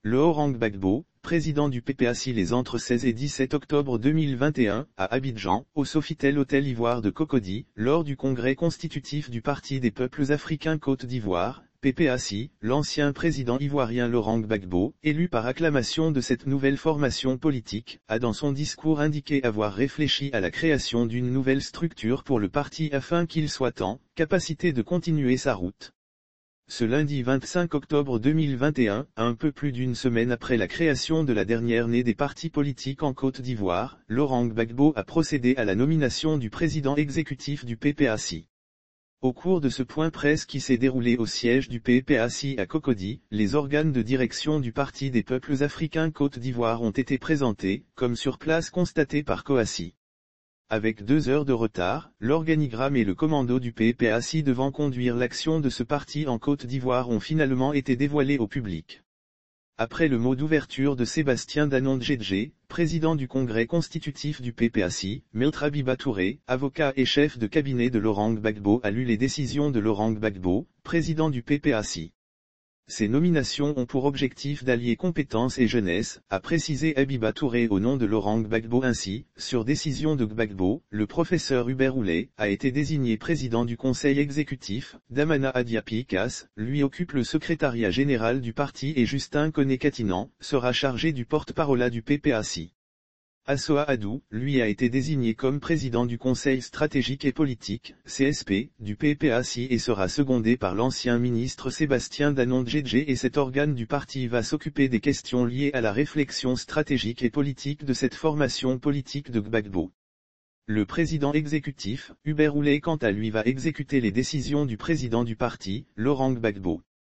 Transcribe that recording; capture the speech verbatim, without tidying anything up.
Laurent Gbagbo, président du P P A C I les entre seize et dix-sept octobre deux mille vingt et un, à Abidjan, au Sofitel Hôtel Ivoire de Cocody, lors du congrès constitutif du Parti des peuples africains Côte d'Ivoire, P P A C I, l'ancien président ivoirien Laurent Gbagbo, élu par acclamation de cette nouvelle formation politique, a dans son discours indiqué avoir réfléchi à la création d'une nouvelle structure pour le parti afin qu'il soit en capacité de continuer sa route. Ce lundi vingt-cinq octobre deux mille vingt et un, un peu plus d'une semaine après la création de la dernière née des partis politiques en Côte d'Ivoire, Laurent Gbagbo a procédé à la nomination du président exécutif du P P A C I. Au cours de ce point presse qui s'est déroulé au siège du P P A C I à Cocody, les organes de direction du Parti des peuples africains Côte d'Ivoire ont été présentés, comme sur place constaté par Coassi. Avec deux heures de retard, l'organigramme et le commando du P P A C I devant conduire l'action de ce parti en Côte d'Ivoire ont finalement été dévoilés au public. Après le mot d'ouverture de Sébastien Danon-Djedje, président du congrès constitutif du P P A C I, Maître Abiba Touré, avocat et chef de cabinet de Laurent Gbagbo a lu les décisions de Laurent Gbagbo, président du P P A C I. Ces nominations ont pour objectif d'allier compétences et jeunesse, a précisé Abiba Touré au nom de Laurent Gbagbo. Ainsi, sur décision de Gbagbo, le professeur Hubert Oulé a été désigné président du conseil exécutif, Damana Adiapikas, lui occupe le secrétariat général du parti et Justin Koné-Katinan, sera chargé du porte-parole du P P A C I. Assoa Adou, lui a été désigné comme président du Conseil stratégique et politique, C S P, du P P A C I et sera secondé par l'ancien ministre Sébastien Danon-Djedje et cet organe du parti va s'occuper des questions liées à la réflexion stratégique et politique de cette formation politique de Gbagbo. Le président exécutif, Hubert Oulé quant à lui va exécuter les décisions du président du parti, Laurent Gbagbo.